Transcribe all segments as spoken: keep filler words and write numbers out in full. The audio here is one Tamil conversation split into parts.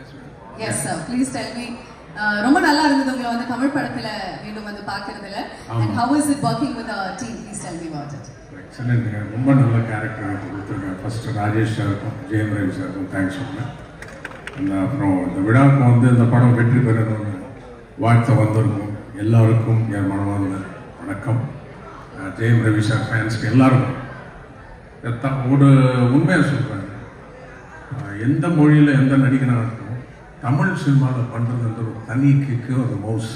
Yes sir, please tell me. ரொம்ப நல்லா இருந்தது உங்களை வந்து தமிழ் படத்துல மீண்டும் வந்து பார்க்கிறதுல. And how is it working with our team? Please tell me about it. Excellent. ரொம்ப நல்ல கேரக்டர் கொடுத்துருக்கேன். ஃபர்ஸ்ட் ராஜேஷ் சாருக்கும் ஜெயம் ரவி சாருக்கும் தேங்க்ஸ் சொல்றேன். அந்த அப்புறம் இந்த விழாவுக்கு வந்து இந்த படம் வெற்றி பெறணும்னு வாழ்த்து வந்திருக்கும் எல்லாருக்கும் என் மனமார்ந்த வணக்கம். ஜெயம் ரவி சார் ஃபேன்ஸ்க்கு எல்லாருக்கும் ஒரு உண்மையாக சொல்கிறேன். எந்த மொழியில் எந்த நடிகனாக இருக்கும் தமிழ் சினிமாவில் பண்ணுறதுன்ற ஒரு தனி கிக்கு ஒரு மவுஸ்.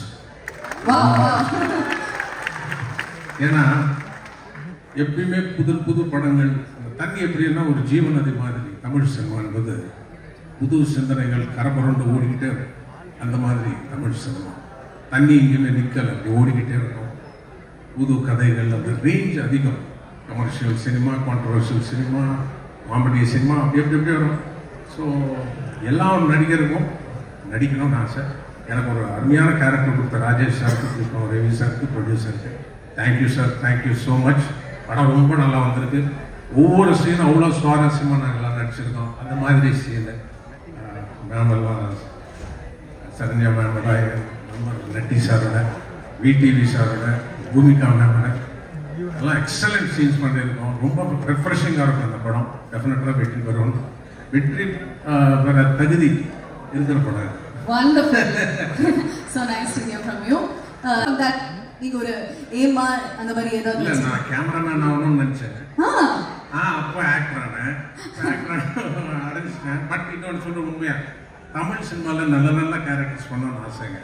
ஏன்னா எப்பயுமே புது புது படங்கள் அந்த தண்ணி எப்படின்னா ஒரு ஜீவநதி மாதிரி தமிழ் சினிமா என்பது புது சிந்தனைகள் கரபுரண்டு ஓடிக்கிட்டே இருக்கும். அந்த மாதிரி தமிழ் சினிமா தண்ணி இங்கேயுமே நிற்கலை, அப்படி ஓடிக்கிட்டே இருக்கும். புது கதைகள் அந்த ரேஞ்ச் அதிகம். Commercial cinema, controversial cinema, comedy cinema அப்படி எப்படி எப்படி வரும். ஸோ எல்லா நடிகருக்கும் நடிக்கணும்னு ஆசை. எனக்கு ஒரு அருமையான கேரக்டர் கொடுத்த ராஜேஷ் சாருக்கு கொடுத்தோம், ரவி சாருக்கு, ப்ரொடியூசருக்கு thank you sir, thank you so much. படம் ரொம்ப நல்லா வந்திருக்கு. ஒவ்வொரு சீனும் அவ்வளோ சுவாரஸ்யமாக நாங்கள் எல்லாம் நடிச்சிருக்கோம். அந்த மாதிரி சீனு மேம் எல்லாம் சரண்யா மேமோட, நட்டி சாரோட, விடிவி சாரோட, பூமிகா மேமோட எல்லாம் எக்ஸலண்ட் சீன்ஸ் பண்ணியிருக்கோம். ரொம்ப ரெஃப்ரெஷிங்காக இருக்கும் அந்த படம். டெஃபினட்டாக வெற்றி பெறும். வெற்றி பெற தகுதி இருக்கிற படம். Wonderful. So nice to hear from you. Uh, that நீங்க ஒரு ஏமா அந்த மாதிரி ஏதாவது இல்ல, நான் கேமராமேன் ஆகணும்னு நினைச்சேன். ஆ அப்போ ஆக்டர் ஆனேன். ஆக்டர் அடைஞ்சிட்டேன். பட் இன்னொன்று சொல்ற உண்மையா தமிழ் சினிமாவில் நல்ல நல்ல கேரக்டர்ஸ் பண்ணணும்னு ஆசைங்க.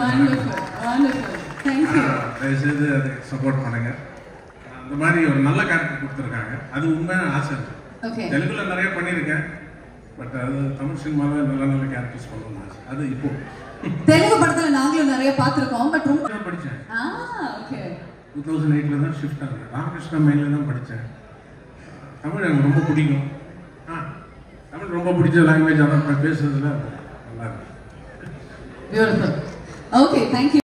தயவுசெய்து அதை சப்போர்ட் பண்ணுங்க. அந்த மாதிரி ஒரு நல்ல கேரக்டர் கொடுத்துருக்காங்க. அது உண்மையான ஆசை. தெலுங்குல நிறைய பண்ணியிருக்கேன். பட் அது தமிழ் சினிமாவில் நல்ல நல்ல கேரக்டர்ஸ் பண்ணணும்னு ஆசை. அது இப்போ தெலுங்கு படத்துல நாங்களும் நிறைய பார்த்துருக்கோம். பட் ரொம்ப படித்தேன். ஓகே டூ தௌசண்ட் எயிட்ல தான் ஷிஃப்ட் ஆனேன். ராமகிருஷ்ணா மெயிலில் தான் படித்தேன். தமிழ் எனக்கு ரொம்ப பிடிக்கும். ஆ தமிழ் ரொம்ப பிடிச்ச லாங்குவேஜ். அதான் பேசுறதுல நல்லா இருக்கு. பியூட்டிஃபுல். Okay, thank you.